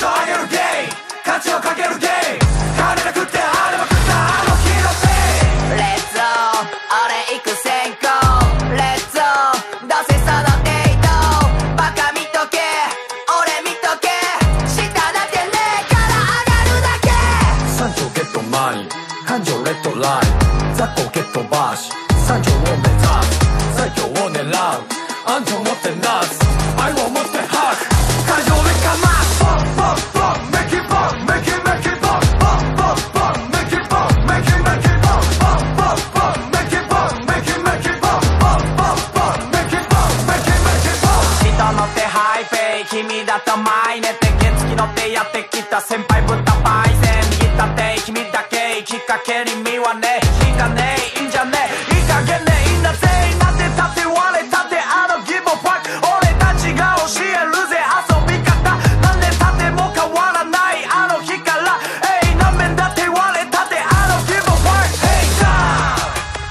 上げるゲイ価値をかけるゲイ金なくってあれば食ったあの日のせいレッツオン俺行く先行レッツオンどうせその程度バカ見とけ俺見とけ下だってねえから上がるだけ山頂ゲットマニー感情レッドライン雑魚蹴っ飛ばし山頂を目指す最強を狙う安城持ってなす愛を持って吐く感情でかますボンボンボンメキボンメキメキボンボンボンボンメキボンメキメキボンボンボンボンメキボンメキメキボンボンボンボンメキボンメキメキボン人の手ハイペイ君だと前ねて原付乗ってやってきた先輩豚パイセン握ったって君だけきっかけに身はねえいいかねえいいんじゃねえいい加減ねえいいんだぜなんてたって割れたってあのギボファック俺たちが教えるぜ遊び方なんでたっても変わらないあの日からえい何面だって割れたってあのギボファック Hey down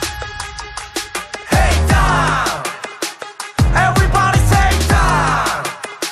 Hey down Everybody say down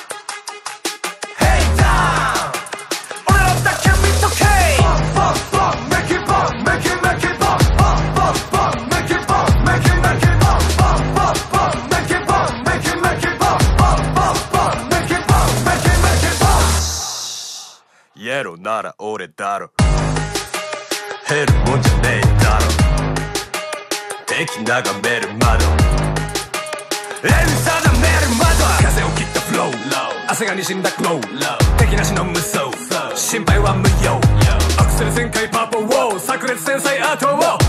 Hey down 俺らだけ見とけボンボンボンメキボンメキメキボンボンボンボンメキボンメキメキボンボンボンボンメキボンメキメキボンボンボンボンメキボンメキメキボンイエローなら俺だろ減るもんじゃねえだろ敵眺める窓エビ定める窓風を切ったフロー汗が滲んだグロー敵なしの無双心配は無用アクセル全開パーポー炸裂繊細アートを